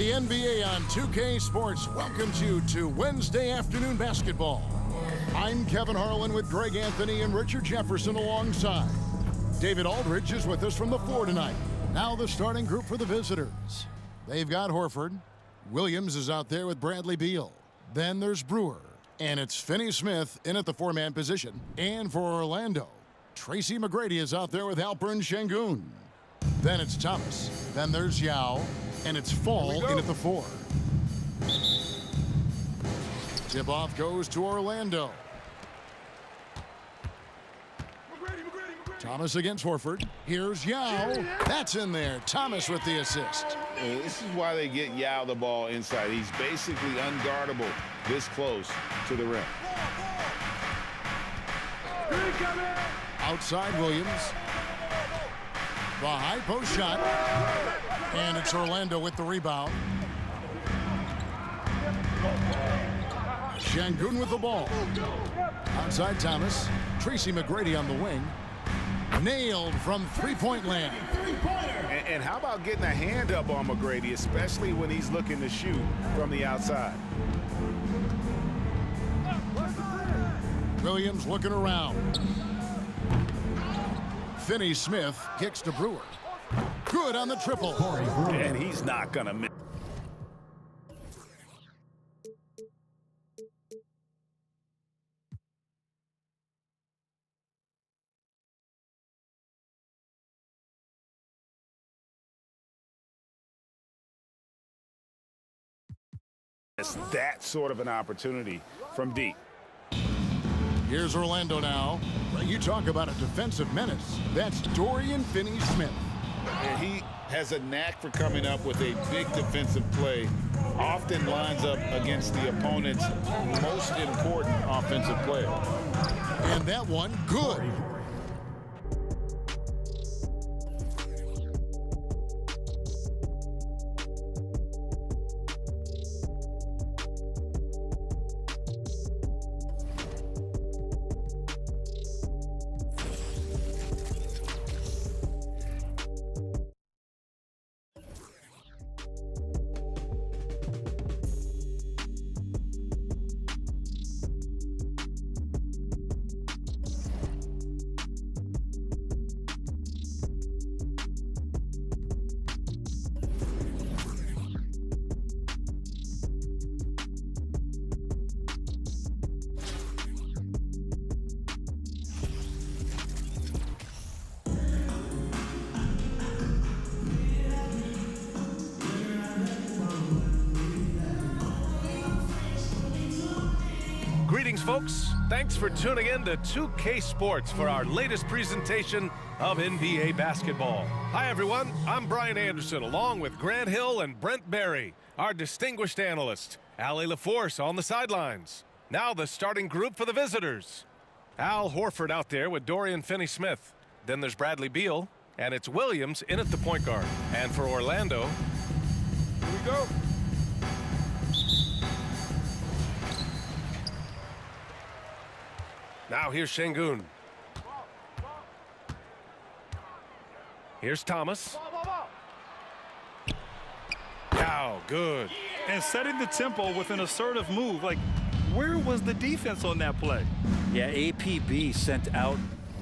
The NBA on 2K Sports welcomes you to Wednesday afternoon basketball. I'm Kevin Harlan with Greg Anthony and Richard Jefferson alongside. David Aldridge is with us from the floor tonight. Now the starting group for the visitors. They've got Horford. Williams is out there with Bradley Beal. Then there's Brewer. And it's Finney-Smith in at the four-man position. And for Orlando, Tracy McGrady is out there with Alperen Sengun. Then it's Thomas. Then there's Yao. And it's Fall in at the four. Tip-off goes to Orlando. Thomas against Horford. Here's Yao. That's in there. Thomas with the assist. This is why they get Yao the ball inside. He's basically unguardable this close to the rim. Outside Williams. The high post shot. And it's Orlando with the rebound. Sengun with the ball. Outside Thomas. Tracy McGrady on the wing. Nailed from three-point land. And how about getting a hand up on McGrady, especially when he's looking to shoot from the outside. Williams looking around. Finney-Smith kicks to Brewer. Good on the triple. And he's not going to miss. It's that sort of an opportunity from deep. Here's Orlando now. You talk about a defensive menace. That's Dorian Finney-Smith. And he has a knack for coming up with a big defensive play. Often lines up against the opponent's most important offensive player. And that one, good. Greetings, folks. Thanks for tuning in to 2K Sports for our latest presentation of NBA basketball. Hi, everyone. I'm Brian Anderson, along with Grant Hill and Brent Barry, our distinguished analyst. Allie LaForce on the sidelines. Now the starting group for the visitors. Al Horford out there with Dorian Finney-Smith. Then there's Bradley Beal, and it's Williams in at the point guard. And for Orlando, here we go. Now here's Sengun. Here's Thomas. Now, good. And setting the tempo with an assertive move. Like, where was the defense on that play? Yeah, APB sent out.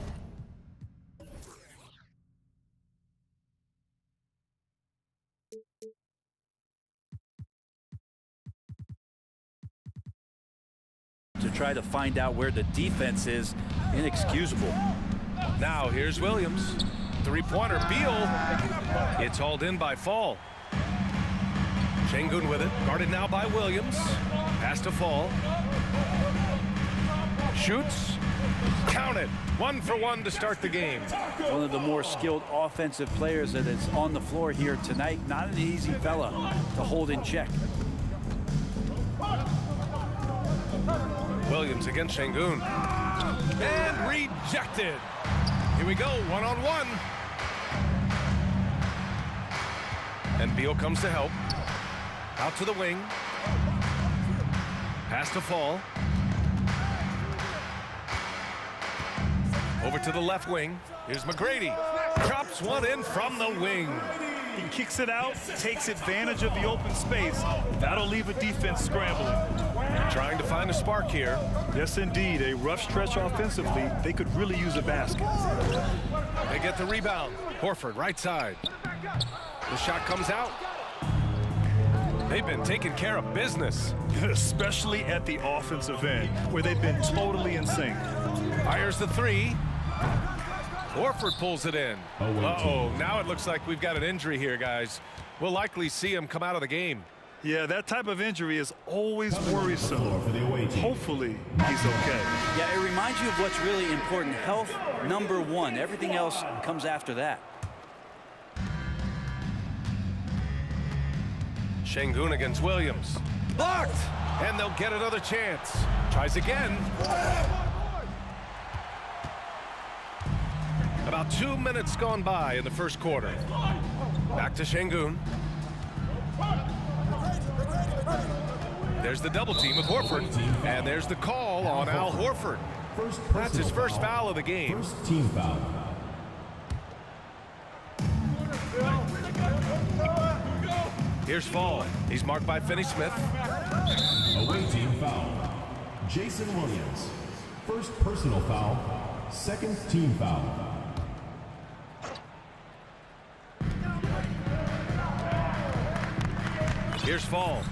To try to find out where the defense is. Inexcusable. Now here's Williams. Three-pointer, Beal. It's hauled in by Fall. Sengun with it. Guarded now by Williams. Pass to Fall. Shoots. Count it. 1 for 1 to start the game. One of the more skilled offensive players that is on the floor here tonight. Not an easy fella to hold in check. Williams against Sengun. And rejected. Here we go, one-on-one. And Beal comes to help. Out to the wing. Pass to Fall. Over to the left wing. Here's McGrady. Drops one in from the wing. He kicks it out, takes advantage of the open space. That'll leave a defense scrambling. Trying to find a spark here. Yes, indeed. A rough stretch offensively. They could really use a basket. They get the rebound. Horford, right side. The shot comes out. They've been taking care of business. Especially at the offensive end, where they've been totally in sync. Fires the three. Horford pulls it in. Uh-oh, now it looks like we've got an injury here, guys. We'll likely see him come out of the game. Yeah, that type of injury is always worrisome. Hopefully, he's okay. Yeah, it reminds you of what's really important. Health, #1. Everything else comes after that. Şengün against Williams. Blocked! And they'll get another chance. Tries again. About 2 minutes gone by in the first quarter. Back to Şengün. There's the double team with Horford. And there's the call on Al Horford. That's his first foul of the game. First team foul. Here's Fall. He's marked by Finney-Smith. Away team foul. Jason Williams. First personal foul. Second team foul. Here's Fall.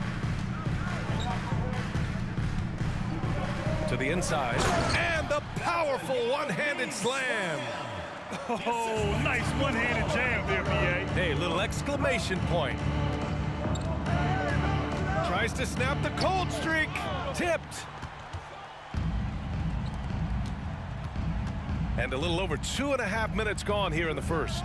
To the inside. And the powerful one-handed slam. Oh, nice one-handed jam there, B.A. Hey, little exclamation point. Tries to snap the cold streak. Tipped. And a little over 2.5 minutes gone here in the first.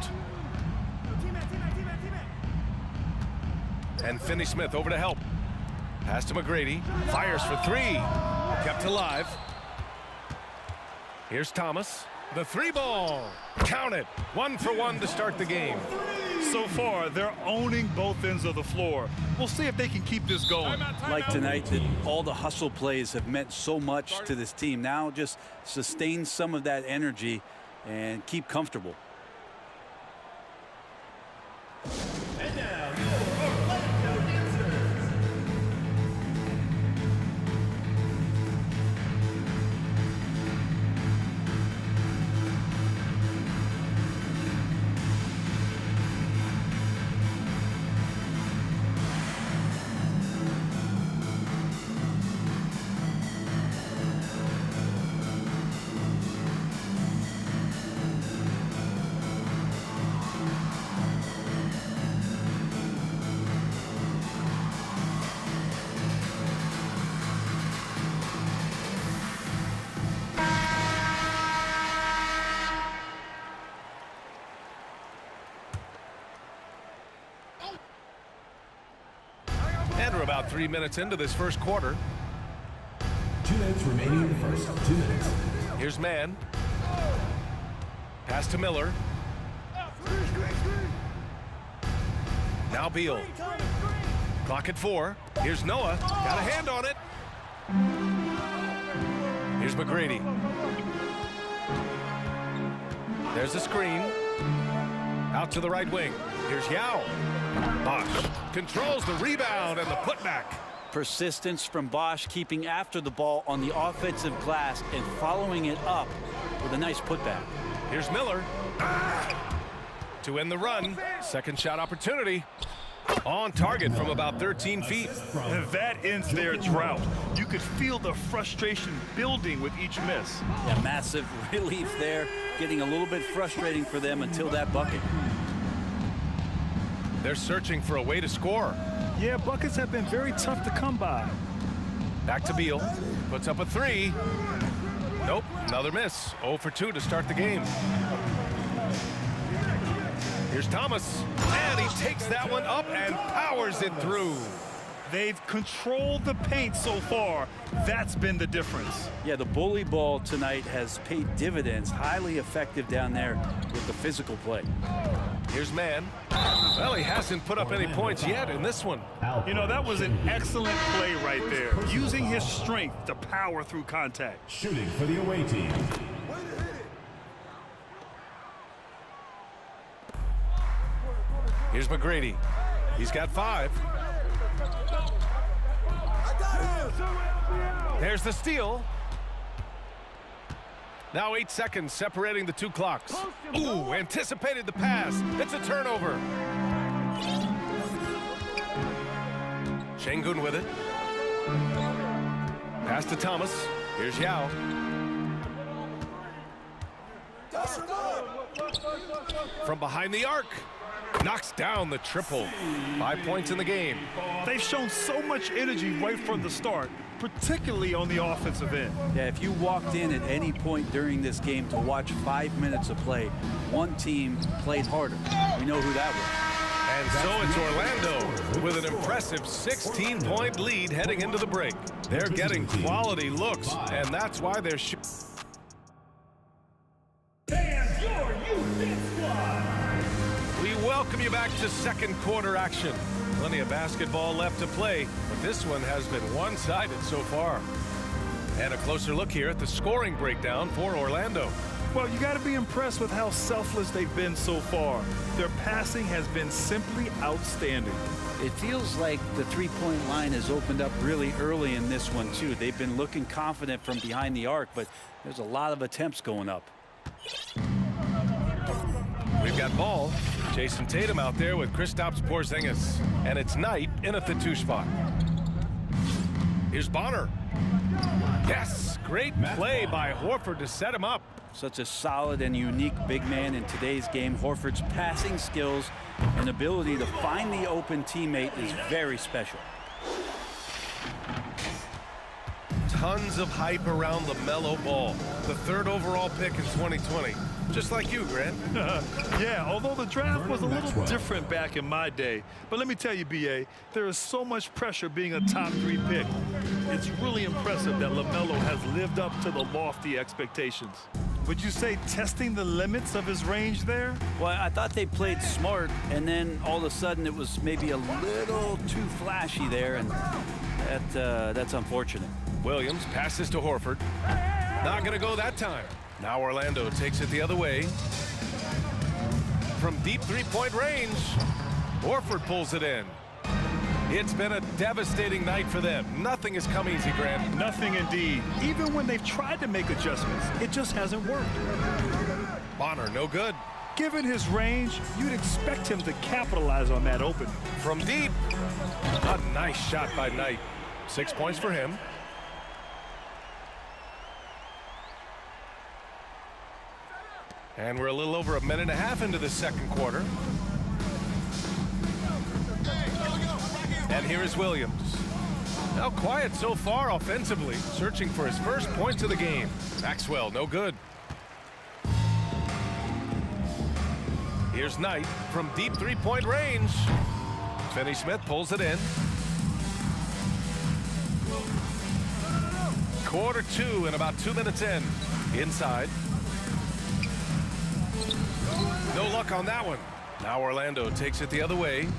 And Finney-Smith over to help. Pass to McGrady. Fires for three. Kept alive. Here's Thomas. The three ball. Count it. 1 for 1 to start the game. So far, they're owning both ends of the floor. We'll see if they can keep this going. Like tonight, that all the hustle plays have meant so much to this team. Now just sustain some of that energy and keep comfortable. And now, And we're about 3 minutes into this first quarter. 2 minutes remaining in the first. 2 minutes. Here's Mann. Pass to Miller. Now Beal. Clock at 4. Here's Noah. Got a hand on it. Here's McGrady. There's the screen. Out to the right wing. Here's Yao. Bosch controls the rebound and the putback. Persistence from Bosch, keeping after the ball on the offensive glass and following it up with a nice putback. Here's Miller. To end the run. Second shot opportunity. On target from about 13 feet. And that ends their drought. You could feel the frustration building with each miss. Yeah, massive relief there. Getting a little bit frustrating for them until that bucket. They're searching for a way to score. Yeah, buckets have been very tough to come by. Back to Beal. Puts up a three. Nope, another miss. 0 for 2 to start the game. Here's Thomas. And he takes that one up and powers it through. They've controlled the paint so far. That's been the difference. Yeah, the bully ball tonight has paid dividends. Highly effective down there with the physical play. Here's Mann. Well, he hasn't put up any points yet in this one. You know, that was an excellent play right there. Using his strength to power through contact. Shooting for the away team. Here's McGrady. He's got 5. There's the steal. Now 8 seconds separating the 2 clocks. Ooh, anticipated the pass. It's a turnover. Şengün with it. Pass to Thomas. Here's Yao. From behind the arc. Knocks down the triple. 5 points in the game. They've shown so much energy right from the start, particularly on the offensive end. Yeah, if you walked in at any point during this game to watch 5 minutes of play, one team played harder. We know who that was. And so it's Orlando with an impressive 16-point lead heading into the break. They're getting quality looks, and that's why they're We welcome you back to second quarter action. Plenty of basketball left to play, but this one has been one-sided so far. And a closer look here at the scoring breakdown for Orlando. Well, you got to be impressed with how selfless they've been so far. Their passing has been simply outstanding. It feels like the three-point line has opened up really early in this one, too. They've been looking confident from behind the arc, but there's a lot of attempts going up. We've got ball. Jason Tatum out there with Kristaps Porzingis. And it's Knight in at the 2 spot. Here's Bonner. Yes, great play by Horford to set him up. Such a solid and unique big man in today's game. Horford's passing skills and ability to find the open teammate is very special. Tons of hype around LaMelo Ball, the 3rd overall pick in 2020. Just like you, Grant. Yeah, although the draft was a little different back in my day. But let me tell you, B.A., there is so much pressure being a top 3 pick. It's really impressive that LaMelo has lived up to the lofty expectations. Would you say testing the limits of his range there? Well, I thought they played smart, and then all of a sudden it was maybe a little too flashy there, and that's unfortunate. Williams passes to Horford. Not going to go that time. Now Orlando takes it the other way. From deep 3-point range, Horford pulls it in. It's been a devastating night for them. Nothing has come easy, Grant. Nothing indeed. Even when they've tried to make adjustments, it just hasn't worked. Bonner, no good. Given his range, you'd expect him to capitalize on that opening. From deep, a nice shot by Knight. 6 points for him. And we're a little over a minute and a half into the second quarter. And here is Williams. Now quiet so far offensively, searching for his first points of the game. Maxwell, no good. Here's Knight from deep 3-point range. Finney-Smith pulls it in. Quarter 2 and about 2 minutes in. Inside. No luck on that one. Now Orlando takes it the other way.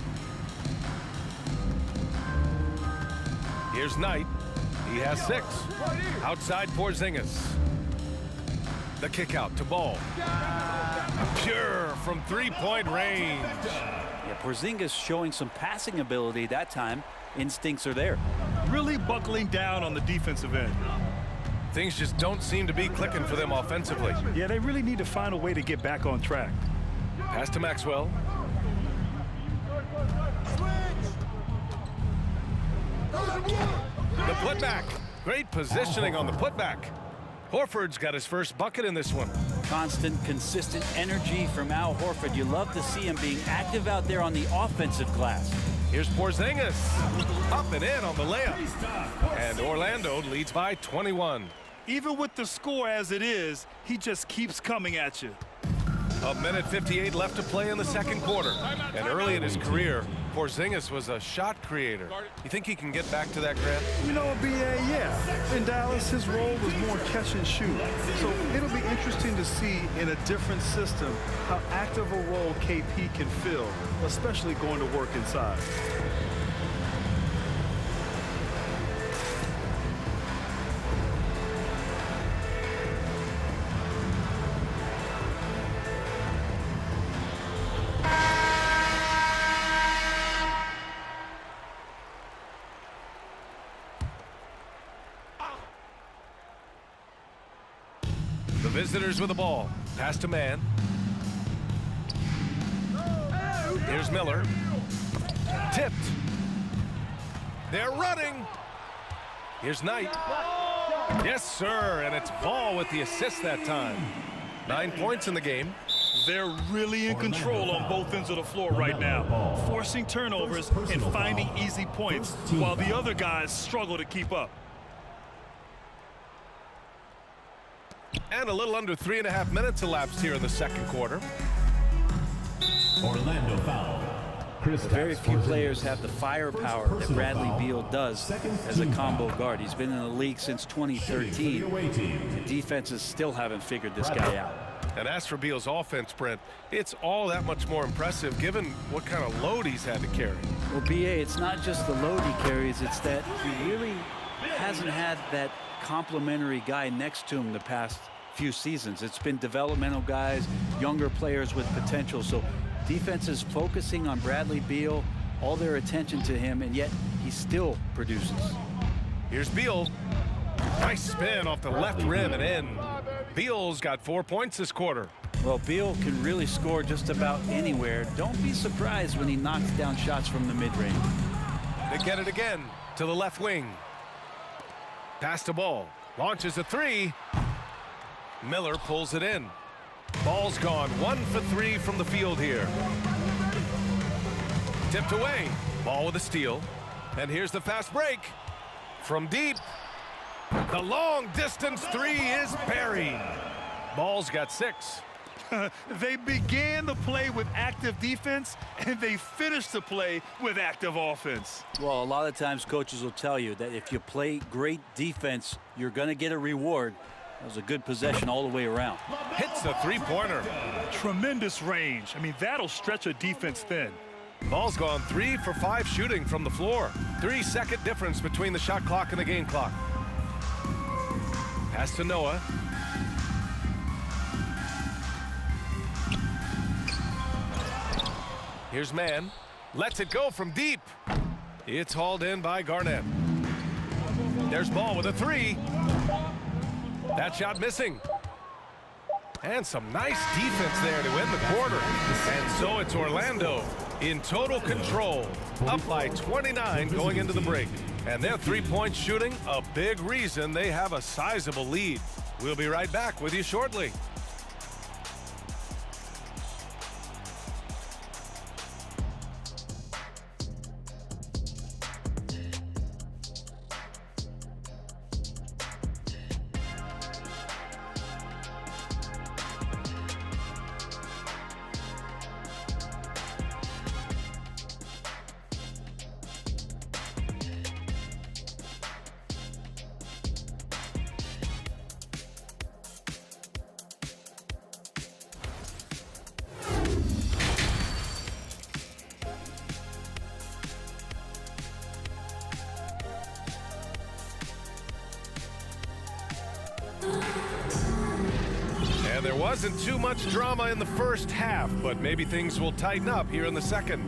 Here's Knight. He has 6. Outside Porzingis. The kick out to Ball. Pure from 3-point range. Yeah, Porzingis showing some passing ability that time. Instincts are there. Really buckling down on the defensive end. Things just don't seem to be clicking for them offensively. Yeah, they really need to find a way to get back on track. Pass to Maxwell. The putback. Great positioning on the putback. Horford's got his first bucket in this one. Constant, consistent energy from Al Horford. You love to see him being active out there on the offensive glass. Here's Porzingis. Up and in on the layup. And Orlando leads by 21. Even with the score as it is, he just keeps coming at you. A minute 58 left to play in the second quarter. And early in his career, Porzingis was a shot creator. You think he can get back to that, Grant? You know, B.A., yeah. In Dallas, his role was more catch and shoot. So it'll be interesting to see in a different system how active a role KP can fill, especially going to work inside. Visitors with the ball. Pass to man. Here's Miller. Tipped. They're running. Here's Knight. Yes, sir, and it's Ball with the assist that time. 9 points in the game. They're really in control on both ends of the floor right now, forcing turnovers and finding easy points while the other guys struggle to keep up. And a little under 3.5 minutes elapsed here in the second quarter. Orlando foul. Very few players have the firepower that Bradley Beal does as a combo guard. He's been in the league since 2013. The defenses still haven't figured this guy out. And as for Beal's offense, Brent, it's all that much more impressive given what kind of load he's had to carry. Well, B.A., it's not just the load he carries, it's that he really hasn't had that complimentary guy next to him the past few seasons. It's been developmental guys, younger players with potential. So defense is focusing on Bradley Beal, all their attention to him, and yet he still produces. Here's Beal. Nice spin off the left rim and in. Beal's got 4 points this quarter. Well, Beal can really score just about anywhere. Don't be surprised when he knocks down shots from the mid-range. They get it again to the left wing. Pass to Ball. Launches a three. Miller pulls it in. Ball's gone. 1 for 3 from the field here. Tipped away. Ball with a steal. And here's the fast break. From deep. The long distance three is buried. Ball's got 6. They began the play with active defense, and they finished the play with active offense. Well, a lot of times coaches will tell you that if you play great defense, you're going to get a reward. That was a good possession all the way around. Hits the three-pointer. Tremendous range. I mean, that'll stretch a defense thin. Ball's gone 3 for 5 shooting from the floor. 3-second difference between the shot clock and the game clock. Pass to Noah. Here's Mann. Lets it go from deep. It's hauled in by Garnett. There's Ball with a 3. That shot missing. And some nice defense there to end the quarter. And so it's Orlando in total control, up by 29 going into the break. And their three-point shooting, a big reason they have a sizable lead. We'll be right back with you shortly. And there wasn't too much drama in the first half, but maybe things will tighten up here in the second.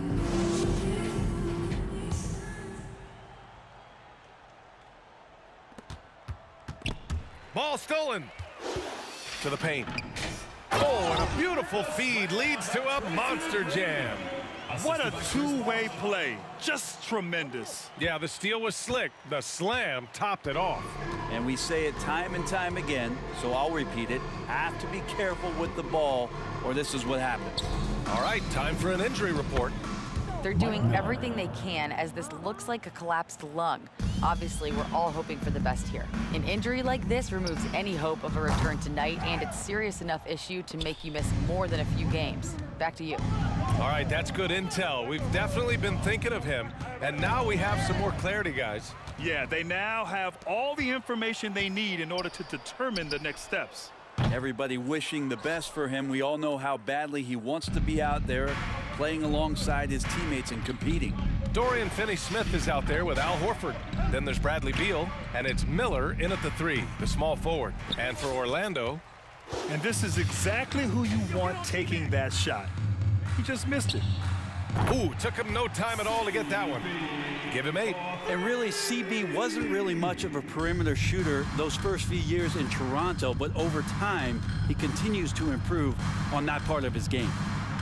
Ball stolen. To the paint. Oh, and a beautiful feed leads to a monster jam. What a two-way play. Just tremendous. Yeah, the steal was slick. The slam topped it off. And we say it time and time again, so I'll repeat it. Have to be careful with the ball, or this is what happens. All right, time for an injury report. They're doing everything they can as this looks like a collapsed lung. Obviously, we're all hoping for the best here. An injury like this removes any hope of a return tonight, and it's serious enough issue to make you miss more than a few games. Back to you. All right, that's good intel. We've definitely been thinking of him, and now we have some more clarity, guys. Yeah, they now have all the information they need in order to determine the next steps. Everybody wishing the best for him. We all know how badly he wants to be out there playing alongside his teammates and competing. Dorian Finney-Smith is out there with Al Horford. Then there's Bradley Beal, and it's Miller in at the 3, the small forward. And for Orlando. And this is exactly who you want taking that shot. He just missed it. Ooh, took him no time at all to get that one. Give him 8. And really, CB wasn't really much of a perimeter shooter those first few years in Toronto, but over time, he continues to improve on that part of his game.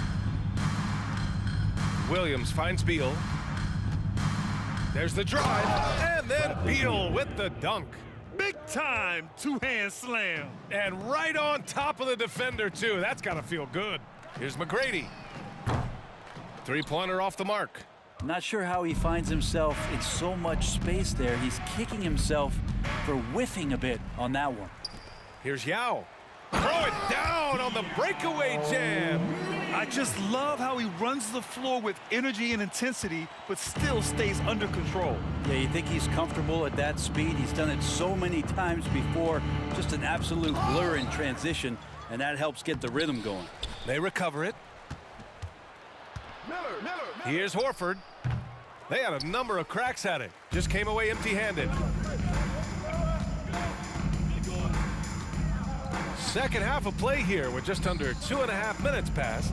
Williams finds Beal. There's the drive, and then Beal with the dunk. Big time two-hand slam. And right on top of the defender, too. That's got to feel good. Here's McGrady. Three-pointer off the mark. Not sure how he finds himself in so much space there. He's kicking himself for whiffing a bit on that one. Here's Yao. Throw it down on the breakaway jam. I just love how he runs the floor with energy and intensity, but still stays under control. Yeah, you think he's comfortable at that speed. He's done it so many times before. Just an absolute blur in transition, and that helps get the rhythm going. They recover it. Here's Horford. They had a number of cracks at it. Just came away empty-handed. Second half of play here with just under 2.5 minutes passed.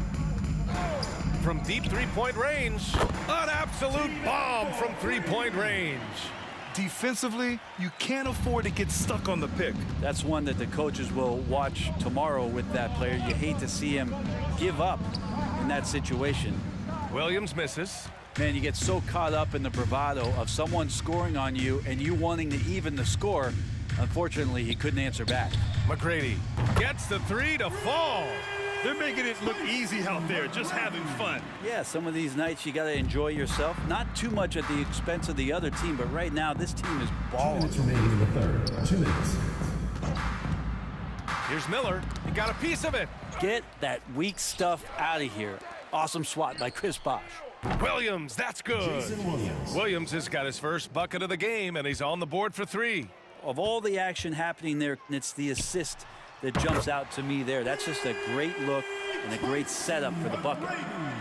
From deep three-point range, an absolute bomb from three-point range. Defensively, you can't afford to get stuck on the pick. That's one that the coaches will watch tomorrow with that player. You hate to see him give up in that situation. Williams misses. Man, you get so caught up in the bravado of someone scoring on you and you wanting to even the score. Unfortunately, he couldn't answer back. McGrady gets the 3 to fall. They're making it look easy out there, just having fun. Yeah, some of these nights you got to enjoy yourself. Not too much at the expense of the other team, but right now this team is balling. 2 minutes remaining in the third. 2 minutes. Here's Miller. He got a piece of it. Get that weak stuff out of here. Awesome swat by Chris Bosh. Williams, that's good. Jason Williams. Williams has got his first bucket of the game, and he's on the board for 3. Of all the action happening there, it's the assist that jumps out to me there. That's just a great look and a great setup for the bucket.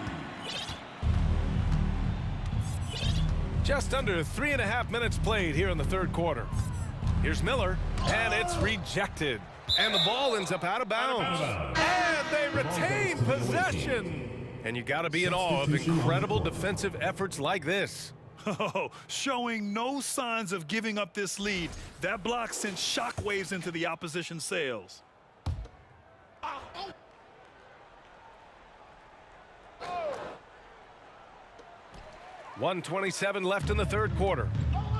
Just under 3.5 minutes played here in the third quarter. Here's Miller, and it's rejected. And the ball ends up out of bounds. And they retain possession. And you got to be in awe of incredible defensive efforts like this. Oh, showing no signs of giving up this lead. That block sent shockwaves into the opposition sails. 1:27 left in the third quarter.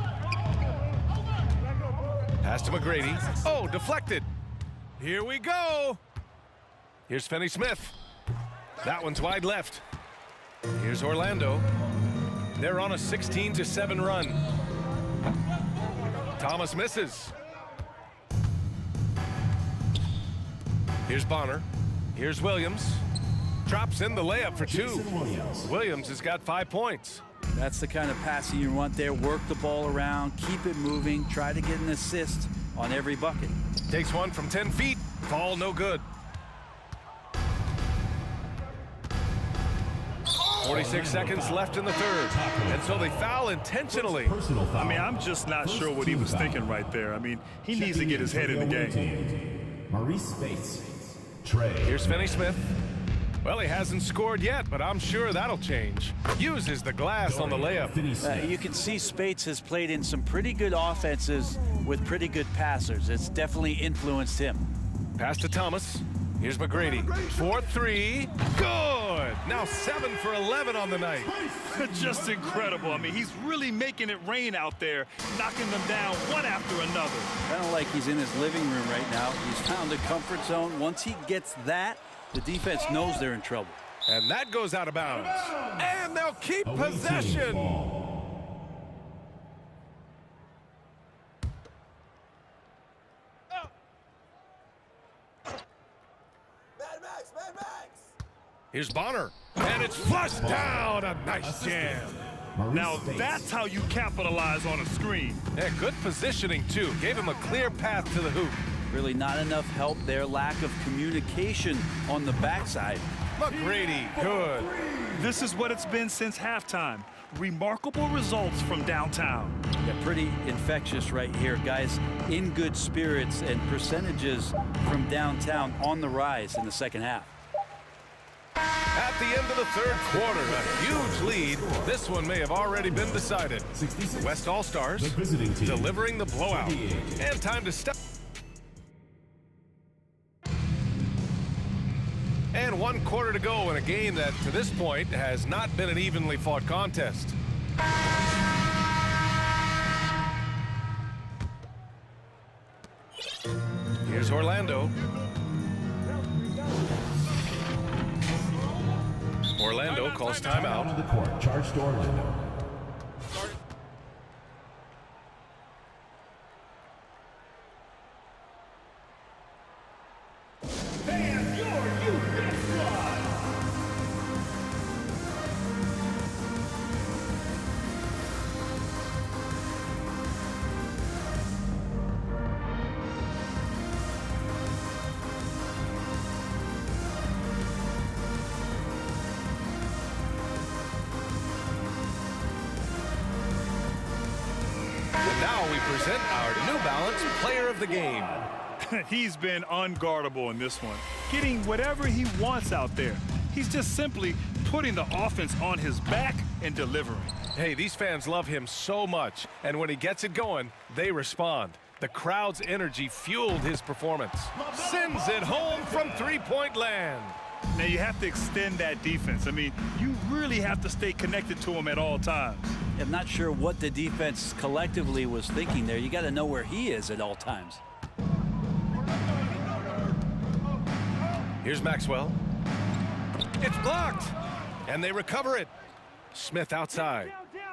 Pass to McGrady. Oh, deflected. Here we go. Here's Finney-Smith. That one's wide left. Here's Orlando. They're on a 16-7 run. Thomas misses. Here's Bonner. Here's Williams. Drops in the layup for 2. Williams has got 5 points. That's the kind of passing you want there. Work the ball around, keep it moving, try to get an assist on every bucket. Takes one from 10 feet. Ball no good. 46 seconds left in the third. And so they foul intentionally. I mean, I'm just not sure what he was thinking right there. I mean, he needs to get his head in the game. Maurice Spates. Trey. Here's Finney-Smith. Well, he hasn't scored yet, but I'm sure that'll change. Uses the glass on the layup. You can see Spates has played in some pretty good offenses with pretty good passers. It's definitely influenced him. Pass to Thomas. Here's McGrady. 4-3. Good. Now 7 for 11 on the night. Just incredible. I mean, he's really making it rain out there, knocking them down one after another. Kind of like he's in his living room right now. He's found a comfort zone. Once he gets that, the defense knows they're in trouble. And that goes out of bounds. And they'll keep possession. Here's Bonner, and it's flushed down. A nice jam. Now that's how you capitalize on a screen. Yeah, good positioning, too. Gave him a clear path to the hoop. Really not enough help there. Lack of communication on the backside. McGrady, good. This is what it's been since halftime. Remarkable results from downtown. Yeah, pretty infectious right here. Guys in good spirits and percentages from downtown on the rise in the second half. At the end of the third quarter, a huge lead. This one may have already been decided. West All-Stars delivering the blowout. And time to step. And 1 quarter to go in a game that, to this point, has not been an evenly fought contest. Here's Orlando. Orlando calls timeout. Out of the court, charged to Orlando. Now we present our New Balance Player of the Game. He's been unguardable in this one, getting whatever he wants out there. He's just simply putting the offense on his back and delivering. Hey, these fans love him so much, and when he gets it going, they respond. The crowd's energy fueled his performance. Sends it home from three-point land. Now you have to extend that defense. I mean, you really have to stay connected to him at all times. I'm not sure what the defense collectively was thinking there. You got to know where he is at all times. Here's Maxwell. It's blocked, and they recover it. Smith outside.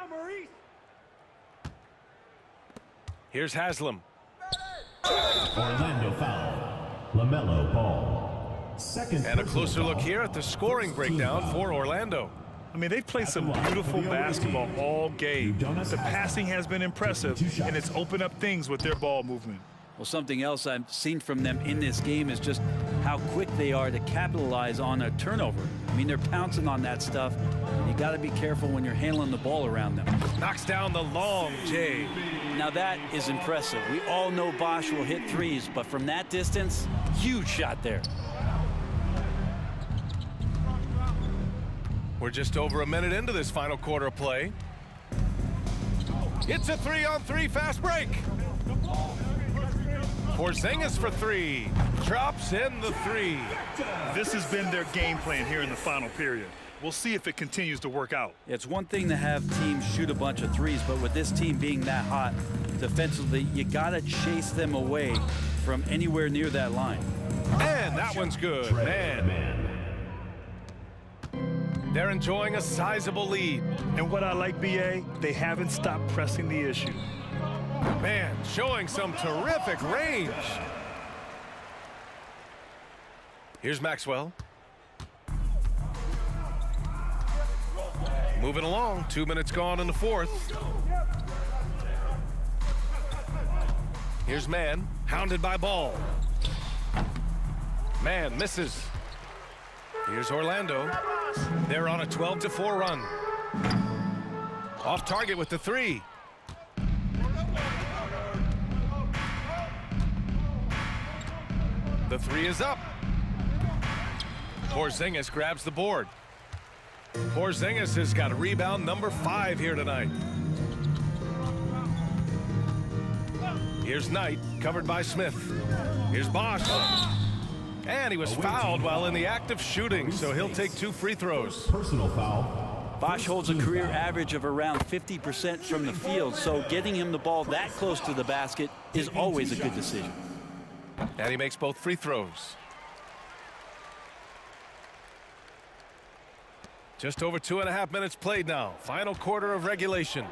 Here's Haslam. Orlando foul. LaMelo ball. Second. And a closer look here at the scoring breakdown for Orlando. I mean, they've played some beautiful basketball all game. The passing has been impressive, and it's opened up things with their ball movement. Well, something else I've seen from them in this game is just how quick they are to capitalize on a turnover. I mean, they're pouncing on that stuff. You got to be careful when you're handling the ball around them. Knocks down the long J. Now that is impressive. We all know Bosch will hit threes, but from that distance, huge shot there. We're just over a minute into this final quarter of play. It's a 3-on-3 fast break. Porzingis for three. Drops in the three. This has been their game plan here in the final period. We'll see if it continues to work out. It's one thing to have teams shoot a bunch of threes, but with this team being that hot defensively, you got to chase them away from anywhere near that line. And that one's good, man. They're enjoying a sizable lead. And what I like, BA, they haven't stopped pressing the issue. Man, showing some terrific range. Here's Maxwell. Moving along, 2 minutes gone in the fourth. Here's Mann, hounded by Ball. Mann misses. Here's Orlando. They're on a 12-4 run. Off target with the three. The three is up. Porzingis grabs the board. Porzingis has got rebound number 5 here tonight. Here's Knight, covered by Smith. Here's Bosch. And he was fouled while in the act of shooting, so he'll take 2 free throws. Personal foul. Bosch holds a career average of around 50% from the field, so getting him the ball that close to the basket is always a good decision. And he makes both free throws. Just over 2.5 minutes played now. Final quarter of regulation.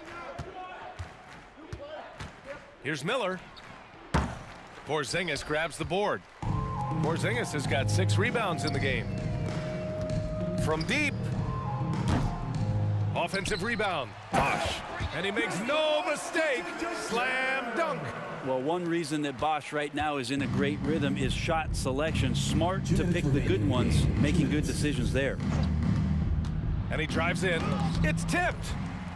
Here's Miller. Porzingis grabs the board. Porzingis has got 6 rebounds in the game. From deep. Offensive rebound. Bosch. And he makes no mistake. Slam dunk. Well, one reason that Bosch right now is in a great rhythm is shot selection. Smart to pick the good ones, making good decisions there. And he drives in. It's tipped.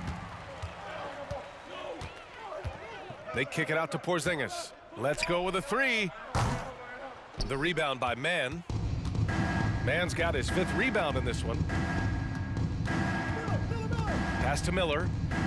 They kick it out to Porzingis. Let's go with a 3. The rebound by Mann. Mann's got his 5th rebound in this one. Pass to Miller.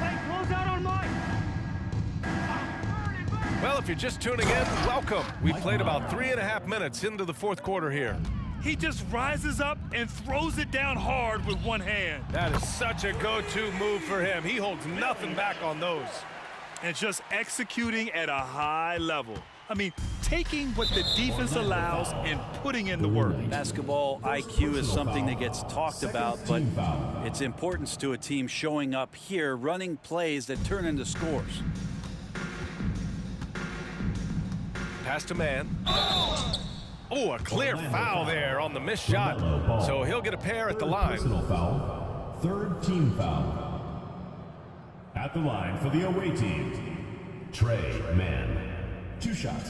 Well, if you're just tuning in, welcome. We've played about 3.5 minutes into the 4th quarter here. He just rises up and throws it down hard with one hand. That is such a go-to move for him. He holds nothing back on those. And just executing at a high level. I mean, taking what the defense allows and putting in the work. Basketball IQ is something that gets talked about, but its importance to a team showing up here, running plays that turn into scores. Pass to Mann. Oh, a clear foul there on the missed shot. So he'll get a pair at the line. Personal foul. 3rd team foul. At the line for the away team, Tre Mann. 2 shots.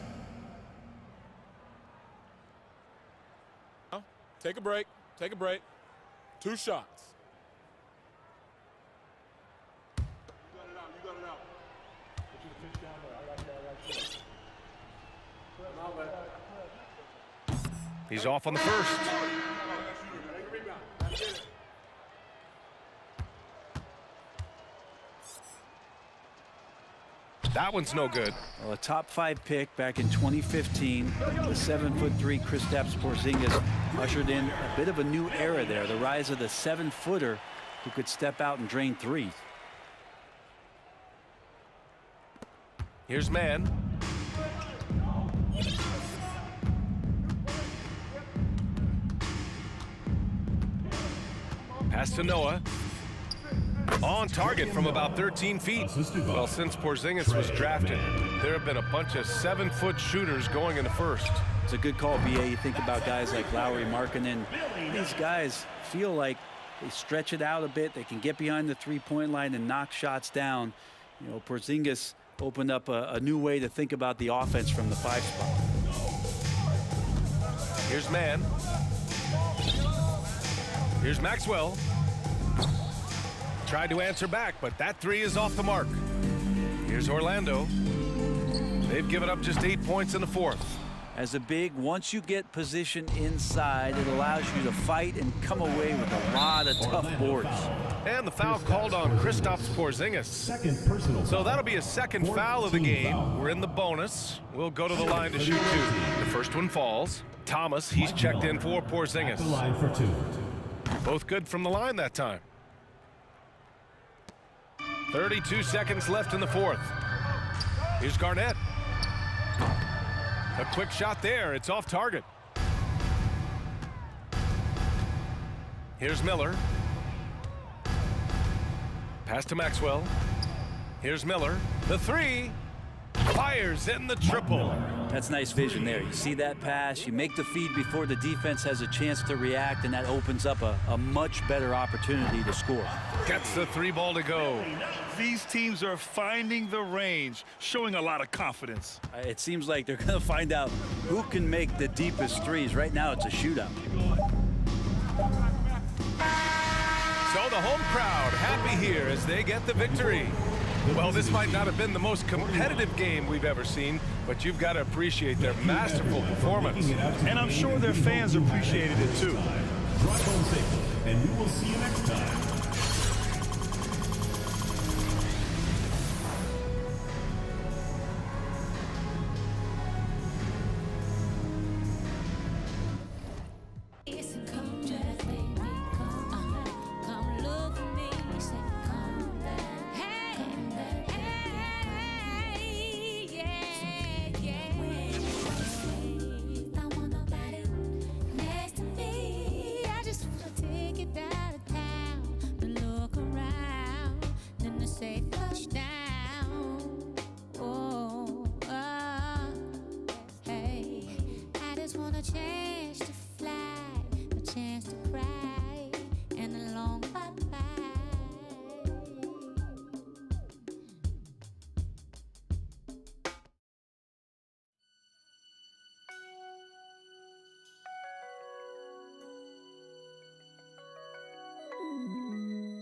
Take a break. Take a break. 2 shots. You got it out. You got it out. Put your fish down there. I got that. He's off on the first. That one's no good. Well, a top 5 pick back in 2015. The 7'3" Kristaps Porzingis ushered in a bit of a new era there. The rise of the 7-footer who could step out and drain threes. Here's Mann. Pass to Noah. On target from about 13 feet. Well, since Porzingis was drafted, there have been a bunch of 7-foot shooters going in the first. It's a good call, BA. You think about guys like Lauri Markkanen. These guys feel like they stretch it out a bit. They can get behind the three-point line and knock shots down. You know, Porzingis opened up a new way to think about the offense from the 5 spot. Here's Mann. Here's Maxwell. Tried to answer back, but that 3 is off the mark. Here's Orlando. They've given up just 8 points in the 4th. As a big, once you get position inside, it allows you to fight and come away with a lot of tough boards. And the foul called on Kristaps Porzingis. 2nd personal foul. So that'll be a 2nd foul of the game. We're in the bonus. We'll go to the line to shoot 2. The first one falls. Thomas, he's checked in for Porzingis. At the line for 2. Both good from the line that time. 32 seconds left in the 4th. Here's Garnett. A quick shot there. It's off target. Here's Miller. Pass to Maxwell. Here's Miller. The 3. Fires in the triple. That's nice vision there. You see that pass, you make the feed before the defense has a chance to react, and that opens up a much better opportunity to score. Gets the 3 ball to go. These teams are finding the range, showing a lot of confidence. It seems like they're going to find out who can make the deepest threes. Right now, it's a shootout. So the home crowd happy here as they get the victory. Well, this might not have been the most competitive game we've ever seen, but you've got to appreciate their masterful performance. And I'm sure their fans appreciated it too. Drive home safely, and we will see you next time.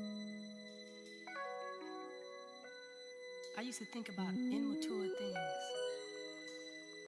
I used to think about immature things.